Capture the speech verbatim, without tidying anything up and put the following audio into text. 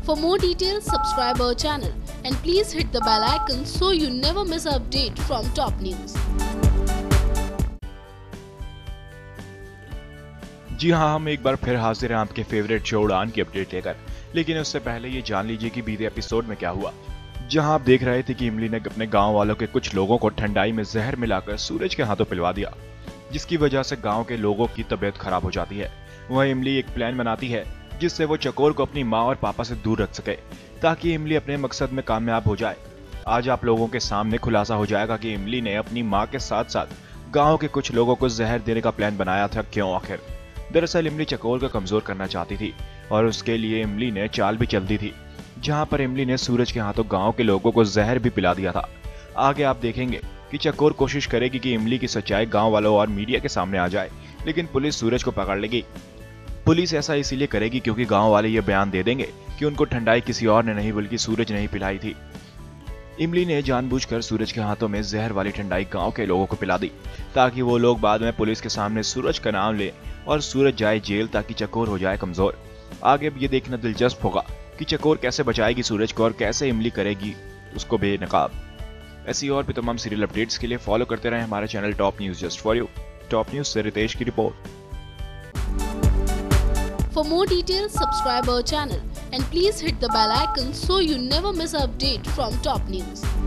For more details, subscribe our channel and please hit the bell icon so you never miss an update from top news. जी हाँ, हम एक बार फिर हाजिर हैं आपके फेवरेट शो उड़ान की अपडेट लेकर। लेकिन उससे पहले ये जान लीजिए कि बीते एपिसोड में क्या हुआ, जहां आप देख रहे थे कि इमली ने अपने गांव वालों के कुछ लोगों को ठंडाई में जहर मिलाकर सूरज के हाथों पिलवा दिया, जिसकी वजह से गांव के लोगों की तबीयत खराब हो जाती है। वह इमली एक प्लान बनाती है जिससे वो चकोर को अपनी माँ और पापा से दूर रख सके, ताकि इमली अपने मकसद में कामयाब हो जाए। आज आप लोगों के सामने खुलासा हो जाएगा कि इमली ने अपनी माँ के साथ साथ गाँव के कुछ लोगों को जहर देने का प्लान बनाया था। क्यों आखिर? दरअसल इमली चकोर को कमजोर करना चाहती थी और उसके लिए इमली ने चाल भी चल दी थी, जहां पर इमली ने सूरज के हाथों गांव के लोगों को जहर भी पिला दिया था। आगे आप देखेंगे कि चकोर कोशिश करेगी कि इमली की सच्चाई गांव वालों और मीडिया के सामने आ जाए, लेकिन पुलिस सूरज को पकड़ लेगी। पुलिस ऐसा इसीलिए करेगी क्योंकि गांव वाले ये बयान दे देंगे कि उनको ठंडाई किसी और ने नहीं बल्कि सूरज ने ही पिलाई थी। इमली ने जानबूझकर सूरज के हाथों में जहर वाली ठंडाई गांव के लोगों को पिला दी, ताकि वो लोग बाद में पुलिस के सामने सूरज का नाम ले और सूरज जाए जेल, ताकि चकोर हो जाए कमजोर। आगे अब ये देखना दिलचस्प होगा कि चकोर कैसे बचाएगी सूरज को और कैसे इमली करेगी उसको बेनकाब। ऐसी और भी तमाम सीरियल अपडेट्स के लिए फॉलो करते रहे हमारे channel top news just for you. Top news से रितेश की report. For more details, subscribe our channel and please hit the bell icon so you never miss an update from top news.